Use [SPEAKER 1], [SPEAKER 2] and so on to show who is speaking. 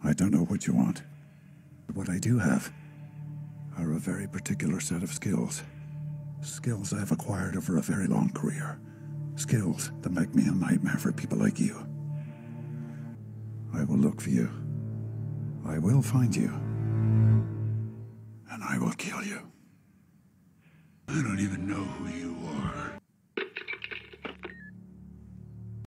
[SPEAKER 1] I don't know what you want. But what I do have are a very particular set of skills. Skills I've acquired over a very long career. Skills that make me a nightmare for people like you. I will look for you. I will find you. And I will kill you.
[SPEAKER 2] I don't even know who you are.